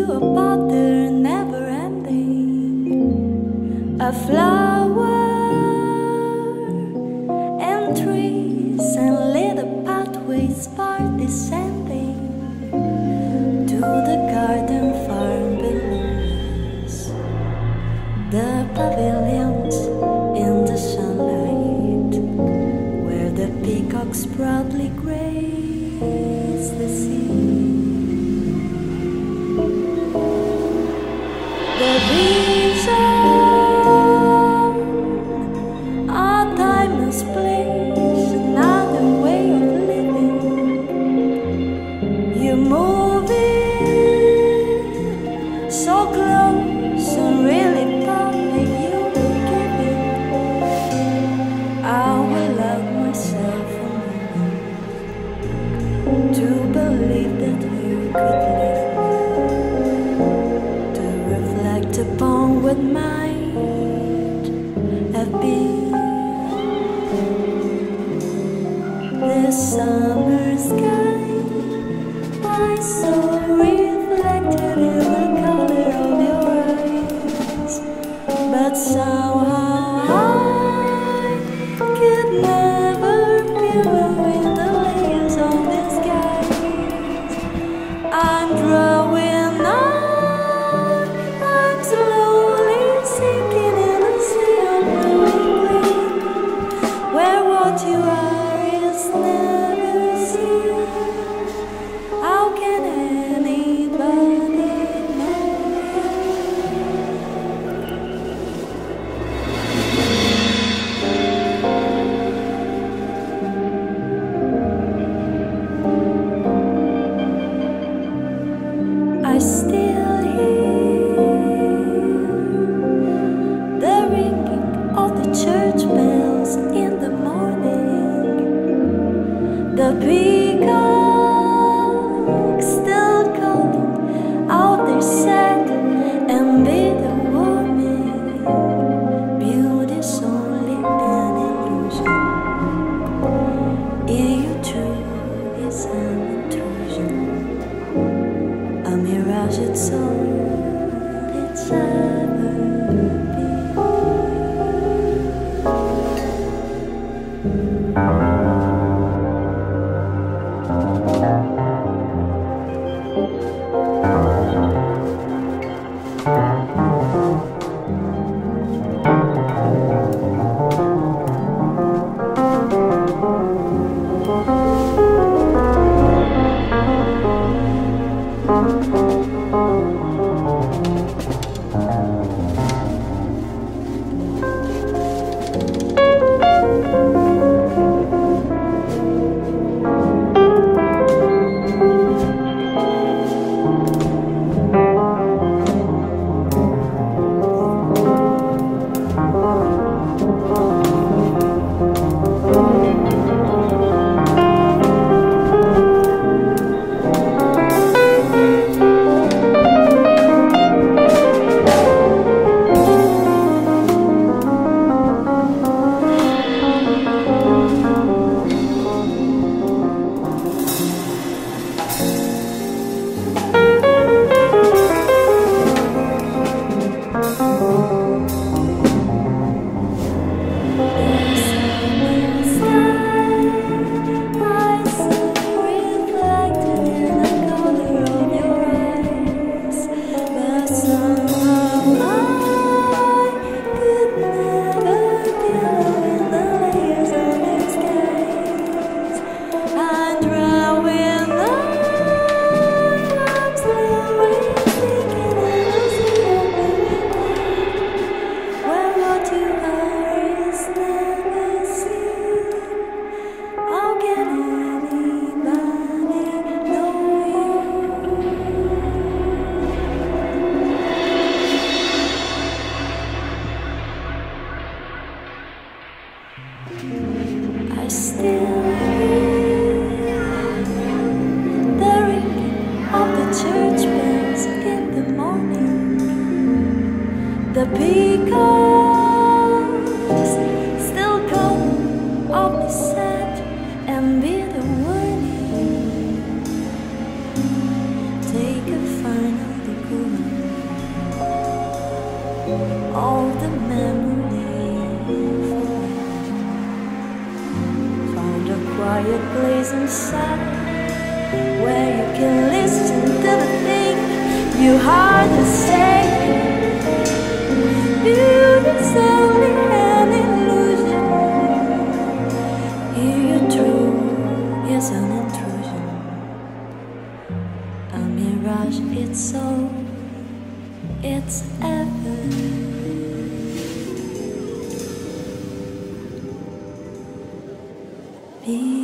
a pattern never ending, a flower and trees and little pathways part descending to the garden farm below us, the pavilions in the sunlight where the peacocks proudly graze the sea. The vision, a timeless place, another way of living. You move it so close and really thought that you would give it. I will love myself a moment to believe that you could live, upon what might have been. The summer sky I saw reflected in the color of your eyes, but somehow I could never pillow in the layers of the skies. I'm drawing slowly sinking in a sea of blue, where what you are is never seen. How can anybody know I still hear the ringing of the church bells in the morning, the peacocks still calling out their sad and bitter warning. Beauty's only an illusion, you true is an intrusion, a mirage it's all it's ever been. I still hear the ringing of the church bells in the morning, the peacocks still call of the sad and bitter warning. Take a final degree. all the memory. Found a quiet place inside where you can listen to the thing you hardly say. Beauty's only an illusion. Hear your truth is an intrusion. A mirage, it's so, it's ever. Be